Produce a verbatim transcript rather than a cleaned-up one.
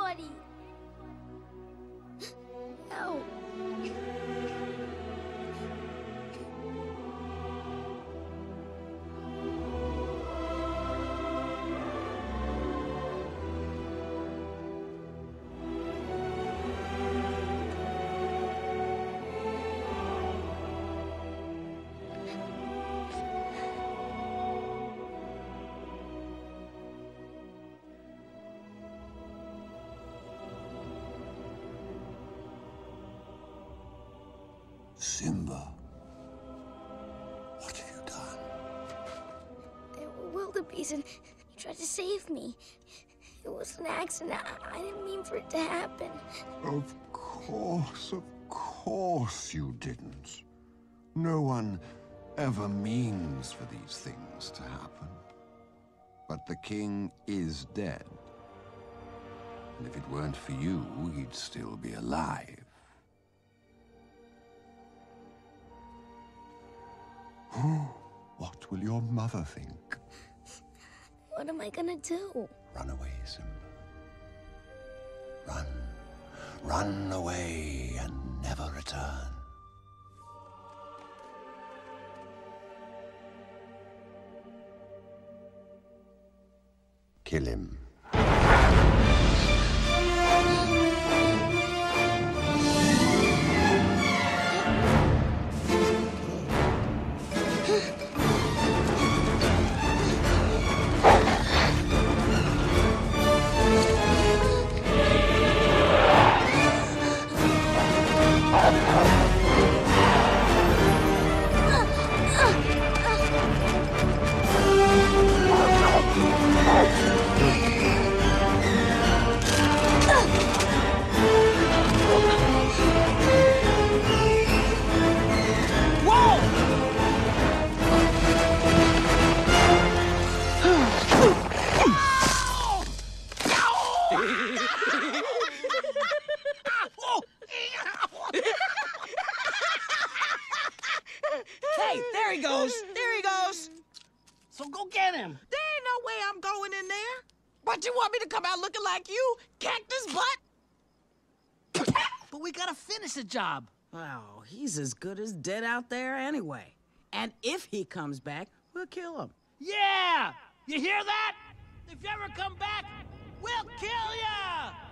anybody. No. Simba, what have you done? There were wildebeest and you tried to save me. It was an accident. I, I didn't mean for it to happen. Of course, of course you didn't. No one ever means for these things to happen. But the king is dead. And if it weren't for you, he'd still be alive. What will your mother think? What am I gonna do? Run away, Simba. Run. Run away and never return. Kill him. Hey, there he goes. There he goes. So go get him. There ain't no way I'm going in there. But you want me to come out looking like you? Cactus butt? But we gotta finish the job. Oh, he's as good as dead out there anyway. And if he comes back, we'll kill him. Yeah! You hear that? If you ever come back, we'll kill ya!